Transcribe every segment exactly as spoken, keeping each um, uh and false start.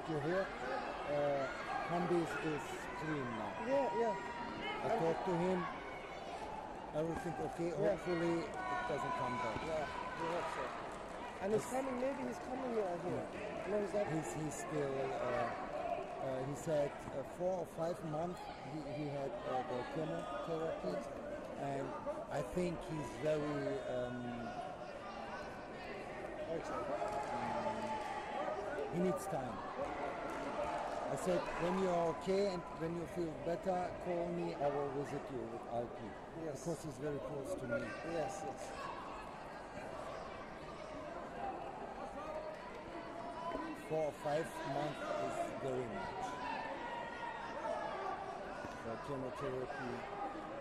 you hear, uh, Hamdi is, is clean now. Yeah, yeah. I And talked to him. Everything okay. Yeah. Hopefully it doesn't come back. Yeah, we hope so. And he's coming, maybe he's coming uh, here. No, he's not. He's, he's still, uh, uh, he said uh, four or five months he, he had uh, the chemotherapy, and I think he's very, um, he needs time. I said, when you're okay and when you feel better, call me, I will visit you with Alpi. Yes. Because he's very close to me. Yes, yes. Four or five months is very much. The chemotherapy.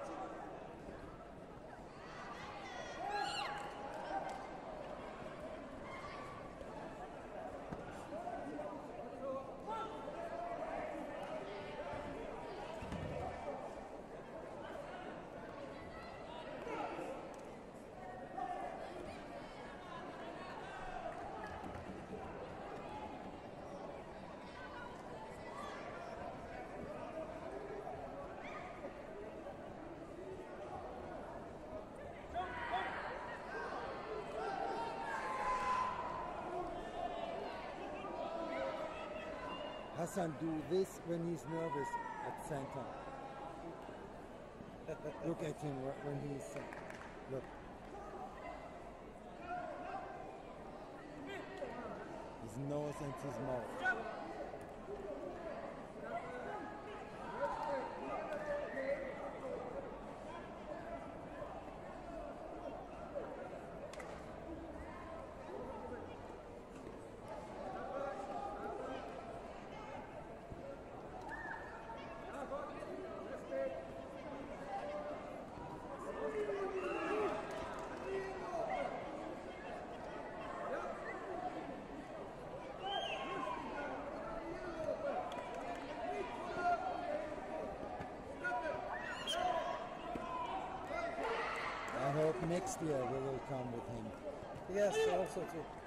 Hassan do this when he's nervous at the same time. Look at him when he's uh, look. His nose and his mouth. I hope next year we will come with him. Yes, also too.